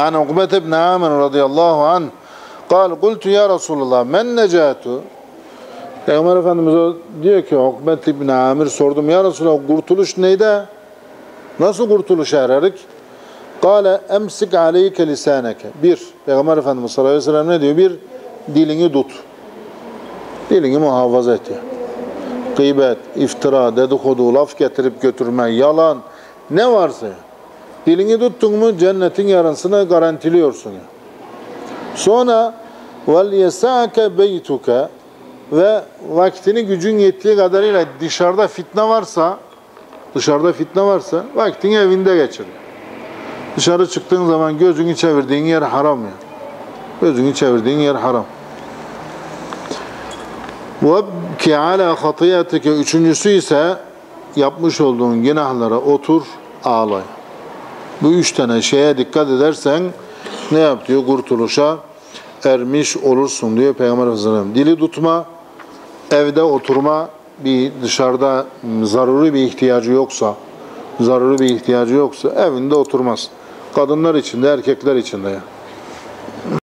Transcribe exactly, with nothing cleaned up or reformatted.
عن عقبة بن عامر رضي الله عنه قال قلت يا رسول الله من نجات Peygamber Efendimiz diyor ki Ukbet ibn Amir sordum ya Resulallah kurtuluş neydi? Nasıl kurtuluş ererek? Kale emsik aleyke lisaneke. Bir, Peygamber Efendimiz sallallahu aleyhi ve sellem ne diyor? Bir, dilini tut. Dilini muhafaza et. Gıybet, iftira, dedikodu, laf getirip götürme, yalan ne varsa dilini tuttun mu cennetin yarısını garantiliyorsun. Sonra vel yesake beytuke ve vaktini gücün yettiği kadarıyla dışarıda fitne varsa dışarıda fitne varsa vaktini evinde geçir. Dışarı çıktığın zaman gözünü çevirdiğin yer haram ya. Gözünü çevirdiğin yer haram. وَبْكِ عَلَى خَطِيَتِكَ Üçüncüsü ise yapmış olduğun günahlara otur, ağlay. Bu üç tane şeye dikkat edersen ne yap diyor? Kurtuluşa ermiş olursun diyor Peygamber Efendimiz. Dili tutma, evde oturma, bir dışarıda zaruri bir ihtiyacı yoksa, zaruri bir ihtiyacı yoksa evinde oturmaz. Kadınlar için de erkekler için de ya.